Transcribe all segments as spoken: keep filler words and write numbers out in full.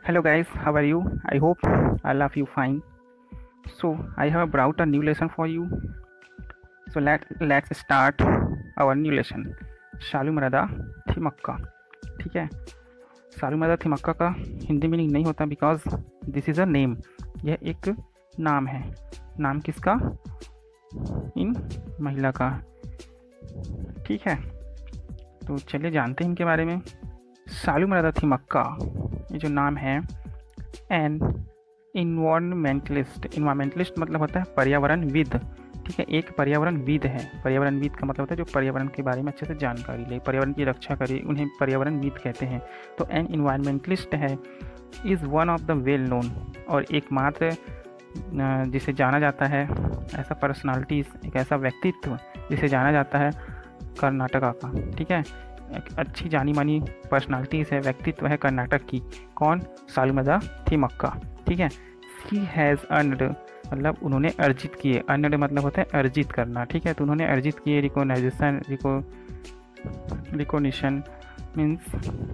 Hello guys, how are you? I hope all of you fine. So I have brought a new lesson for you. So let let's start our new lesson. शालू मरदा थिमक्का. ठीक है, शालू मरदा थिमक्का का Hindi meaning नहीं होता because this is a name. यह एक नाम है. नाम किसका? इन महिला का. ठीक है, तो चलिए जानते हैं इनके बारे में. शालू मरदा थिमक्का ये जो नाम है, एन इन्वायरमेंटलिस्ट. इन्वायरमेंटलिस्ट मतलब होता है पर्यावरणविद. ठीक है, एक पर्यावरणविद है. पर्यावरणविद का मतलब होता है जो पर्यावरण के बारे में अच्छे से जानकारी ले, पर्यावरण की रक्षा करे, उन्हें पर्यावरणविद कहते हैं. तो एन इन्वायरमेंटलिस्ट है, is one of the well known, और एकमात्र जिसे जाना जाता है, ऐसा पर्सनालिटीज़, एक ऐसा व्यक्तित्व जिसे जाना जाता है कर्नाटका का. ठीक है, एक अच्छी जानी मानी पर्सनालिटीज़ है, व्यक्तित्व है कर्नाटक की. कौन? शालू मरदा थिमक्का. ठीक है, सी हैज़ अर्नड मतलब उन्होंने अर्जित किए. अर्नड मतलब होता है अर्जित करना. ठीक है, तो उन्होंने अर्जित किए रिकोनाइजेशन. रिको रिकोनिशन मीन्स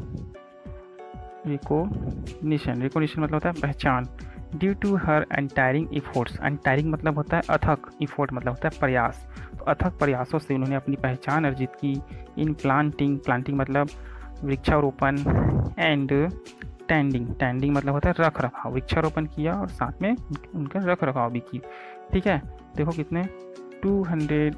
रिकोनिशन. रिकोनिशन मतलब होता है पहचान. Due to her untiring efforts. Untiring मतलब होता है अथक, इफोर्ट मतलब होता है प्रयास. तो अथक प्रयासों से उन्होंने अपनी पहचान अर्जित की. इन प्लांटिंग. प्लांटिंग मतलब वृक्षारोपण. And tending. टेंडिंग मतलब होता है रख रखाव. वृक्षारोपण किया और साथ में उनका रख रखाव भी की. ठीक है, देखो कितने दो सौ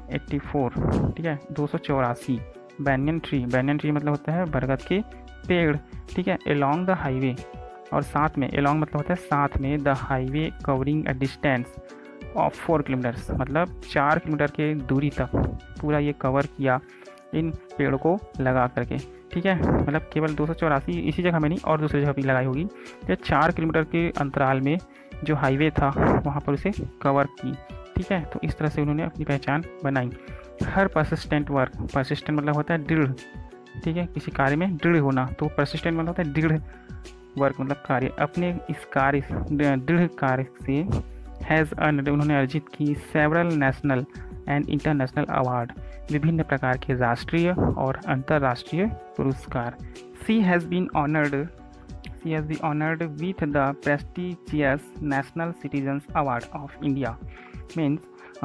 चौरासी. ठीक है, दो सौ चौरासी. Banyan tree. बैनियन ट्री मतलब होता है बरगद के पेड़. ठीक है, अलोंग द हाईवे, और साथ में, अलोंग मतलब होता है साथ में, the highway covering a distance of four kilometres मतलब चार किलोमीटर के दूरी तक पूरा ये कवर किया इन पेड़ों को लगा करके. ठीक है, मतलब केवल दो सौ चौरासी इसी जगह में नहीं और दूसरी जगह भी लगाई होगी. तो चार किलोमीटर के अंतराल में जो हाईवे था वहाँ पर उसे कवर की. ठीक है, तो इस तरह से उन्होंने अपनी पहचान बनाई. हर परसिस्टेंट वर्क. परसिस्टेंट मतलब होता है दृढ़. ठीक है, किसी कार्य में दृढ़ होना. तो परसिस्टेंट मतलब होता है दृढ़ वर्क मतलब कार्य. अपने इस कार्य दृढ़ कार्य से हैज़ अर्नड उन्होंने अर्जित की several national and international award. विभिन्न प्रकार के राष्ट्रीय और अंतर्राष्ट्रीय पुरस्कार. She has been honoured she has been honoured with the prestigious national citizens award of India. Means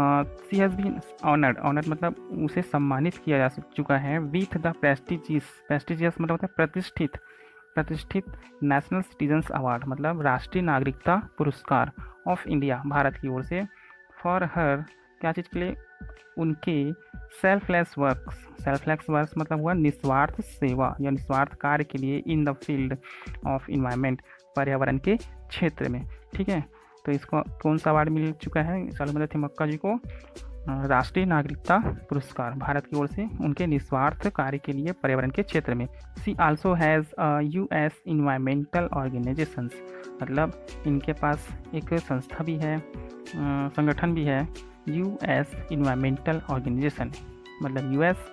she has been honoured. Honoured मतलब उसे सम्मानित किया जा चुका है. With the prestigious. प्रेस्टिजियस मतलब होता है प्रतिष्ठित. प्रतिष्ठित नेशनल सिटीजन्स अवार्ड मतलब राष्ट्रीय नागरिकता पुरस्कार ऑफ इंडिया, भारत की ओर से. फॉर हर क्या चीज़ के लिए? उनके सेल्फलेस वर्क्स. सेल्फलेस वर्क्स मतलब हुआ निस्वार्थ सेवा या निस्वार्थ कार्य के लिए. In the field of environment पर्यावरण के क्षेत्र में. ठीक है, तो इसको कौन सा अवार्ड मिल चुका है शालू मरदा थिमक्का जी को? राष्ट्रीय नागरिकता पुरस्कार भारत की ओर से उनके निस्वार्थ कार्य के लिए पर्यावरण के क्षेत्र में. She also has U S environmental organisations मतलब इनके पास एक संस्था भी है, संगठन भी है, यू एस इन्वायरमेंटल ऑर्गेनाइजेशन मतलब यू एस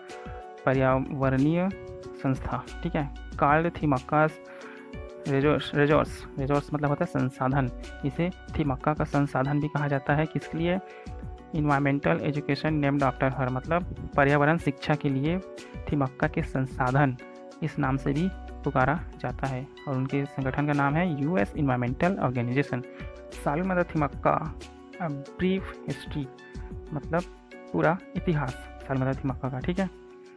पर्यावरणीय संस्था. ठीक है, called Thimmakka's resources. Resources resources मतलब होता है संसाधन. इसे थिमक्का का संसाधन भी कहा जाता है. किसके लिए? Environmental education named after her मतलब पर्यावरण शिक्षा के लिए थिमक्का के संसाधन इस नाम से भी पुकारा जाता है, और उनके संगठन का नाम है U S environmental organisation. Saalu Marada Thimmakka a brief history मतलब पूरा इतिहास शालू मरदा थिमक्का का. ठीक है,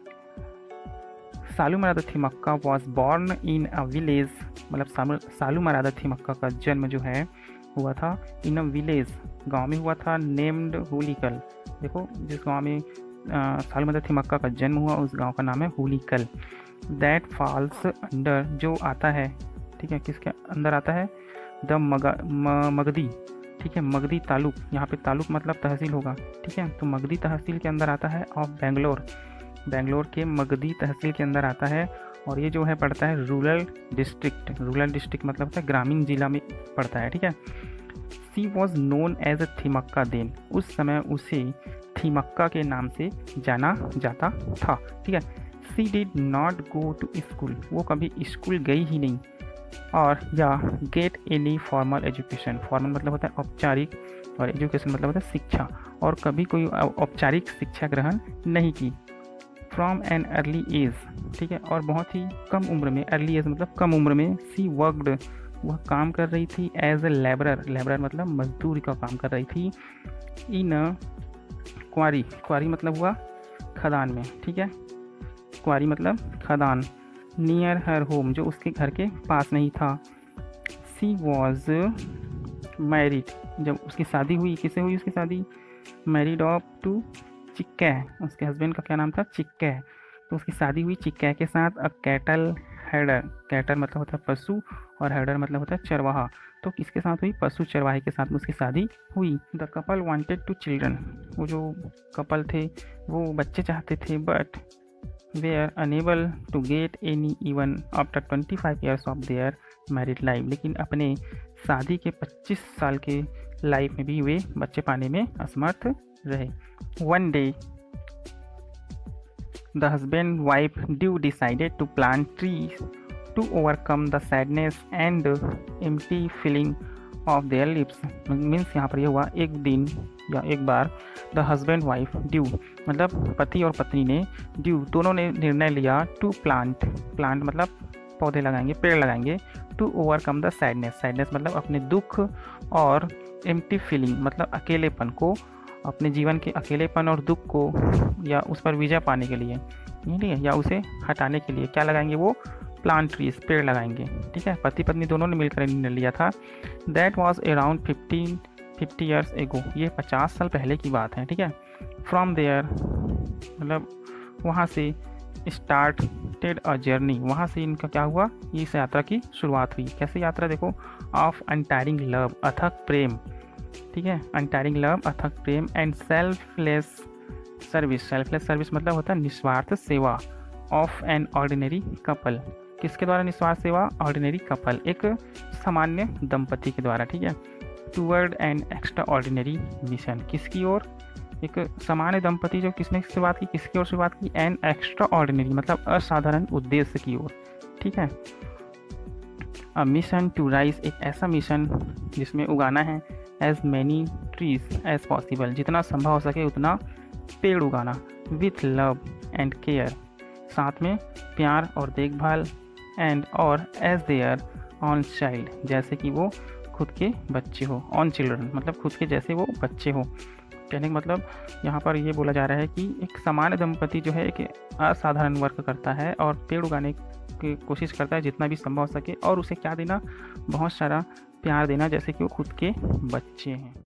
Saalu Marada Thimmakka was born in a village मतलब शालू मरदा थिमक्का का जन्म जो है हुआ था इन अ विलेज, गांव में हुआ था, नेम्ड हुलीकल. देखो जिस गांव में शालू मरदा थिमक्का का जन्म हुआ उस गांव का नाम है हुलीकल. दैट फॉल्स अंडर जो आता है. ठीक है, किसके अंदर आता है? द मगा म, मगधी. ठीक है, मगधी तालुक. यहाँ पे तालुक मतलब तहसील होगा. ठीक है, तो मगधी तहसील के अंदर आता है ऑफ बेंगलोर. बेंगलोर के मगधी तहसील के अंदर आता है, और ये जो है पड़ता है रूरल डिस्ट्रिक्ट. रूरल डिस्ट्रिक्ट मतलब होता है ग्रामीण जिला में पड़ता है. ठीक है, she was known as a Thimmakka then. उस समय उसे थिमक्का के नाम से जाना जाता था. ठीक है, she did not go to school. वो कभी स्कूल गई ही नहीं. और या get any formal education. Formal मतलब होता है औपचारिक, और एजुकेशन मतलब होता है शिक्षा, और कभी कोई औपचारिक शिक्षा ग्रहण नहीं की. From an early age. ठीक है, और बहुत ही कम उम्र में, अर्ली एज मतलब कम उम्र में, सी वर्कड वह काम कर रही थी एज ए लेबरर, लेबरर मतलब मजदूरी का काम कर रही थी, इन क्वारी, क्वारी मतलब हुआ खदान में, ठीक है, क्वारी मतलब खदान, नियर हर होम जो उसके घर के पास नहीं था। सी वॉज मैरिड, जब उसकी शादी हुई, किससे हुई उसकी शादी, मैरिड ऑफ टू चिक्कै, उसके हस्बैंड का क्या नाम था, चिक्कै, तो उसकी शादी हुई चिक्कै के साथ। अ कैटल हेडर, कैटल मतलब होता है पशु और हेडर मतलब होता है चरवाहा, तो किसके साथ हुई, पशु चरवाहे के साथ उसकी शादी हुई। The couple wanted to children, वो जो कपल थे वो बच्चे चाहते थे, बट वे are unable to get any even after twenty five years of their married life, लेकिन अपने शादी के पच्चीस साल के लाइफ में भी वे बच्चे पाने में असमर्थ रहे। One day the husband wife do decided to plant trees to overcome the sadness and empty feeling of their lips, means यहाँ पर यह हुआ एक दिन या एक बार द हस्बैंड वाइफ ड्यू मतलब पति और पत्नी ने, ड्यू दोनों ने निर्णय लिया, टू प्लांट, प्लांट मतलब पौधे लगाएंगे, पेड़ लगाएंगे, to overcome the sadness, sadness मतलब अपने दुख और एम्प्टी फीलिंग मतलब अकेलेपन को, अपने जीवन के अकेलेपन और दुख को या उस पर विजय पाने के लिए, ठीक है, या उसे हटाने के लिए क्या लगाएंगे, वो प्लांट ट्रीज, पेड़ लगाएंगे, ठीक है। पति पत्नी दोनों ने मिलकर निर्णय लिया था। That was around fifteen fifty years ago, ये पचास साल पहले की बात है, ठीक है। फ्रॉम देयर मतलब वहाँ से स्टार्टेड अ जर्नी, वहाँ से इनका क्या हुआ, इस यात्रा की शुरुआत हुई। कैसे यात्रा, देखो, ऑफ अनटायरिंग लव, अथक प्रेम, ठीक है, अनटायरिंग लव अथक प्रेम, and selfless service, selfless service मतलब होता है निस्वार्थ सेवा, ऑफ एन ऑर्डिनरी कपल, किसके द्वारा निस्वार्थ सेवा, ऑर्डिनरी कपल, एक सामान्य दंपति के द्वारा, ठीक है, toward an extraordinary mission, किसकी ओर, एक सामान्य दंपति जो किसने शुरुआत की, किसकी ओर शुरुआत की, एन एक्स्ट्रा ऑर्डिनरी मतलब असाधारण उद्देश्य की ओर, ठीक है। अ मिशन टू राइज, एक ऐसा मिशन जिसमें उगाना है as many trees as possible, जितना संभव हो सके उतना पेड़ उगाना, विथ लव एंड केयर, साथ में प्यार और देखभाल, एंड और एज देयर ऑन चाइल्ड, जैसे कि वो खुद के बच्चे हो, ऑन चिल्ड्रन मतलब खुद के जैसे वो बच्चे हो। कहने का मतलब यहाँ पर ये बोला जा रहा है कि एक सामान्य दंपति जो है एक असाधारण वर्क करता है और पेड़ उगाने की कोशिश करता है जितना भी संभव हो सके, और उसे क्या देना, बहुत सारा प्यार देना जैसे कि वो खुद के बच्चे हैं।